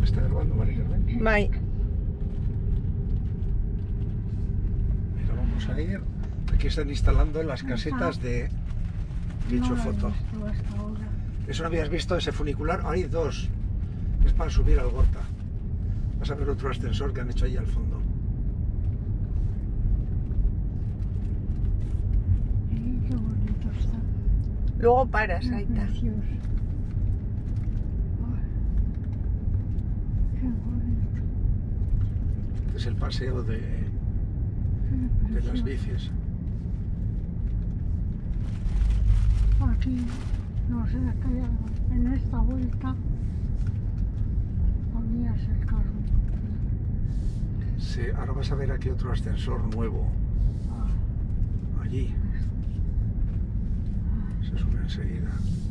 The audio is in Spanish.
está grabando, María Carmen. Mai. Mira, vamos a ir. Aquí están instalando las casetas de dicho foto. ¿Eso no habías visto ese funicular? Ahora hay dos. Es para subir al Gorta. Vas a ver otro ascensor que han hecho ahí al fondo. Qué bonito está. Luego paras, ahí está. Precioso. Ay, qué bonito. Este es el paseo de las Precioso. bicis. Aquí, no sé, en esta vuelta ponías el carro. Sí, ahora vas a ver aquí otro ascensor nuevo. Ah, Allí. Se sube enseguida.